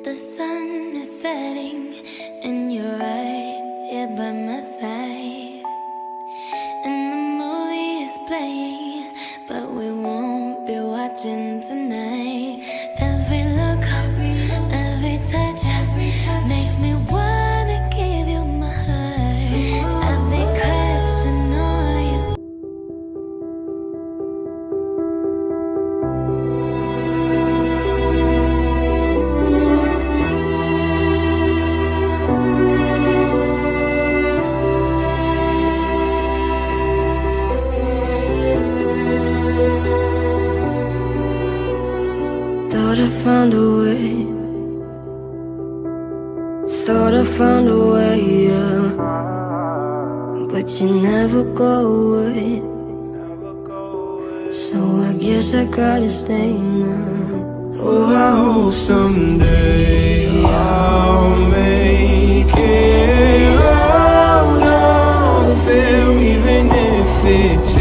The sun is setting and you're right here by my side. And the movie is playing, but we won't be watching tonight. Every look, every touch makes me wanna give you my heart. I've been crashing on you. Thought I found a way. Thought I found a way, yeah. But you never go away. So I guess I gotta stay now. Oh, I hope someday I'll make it out of there, even if it's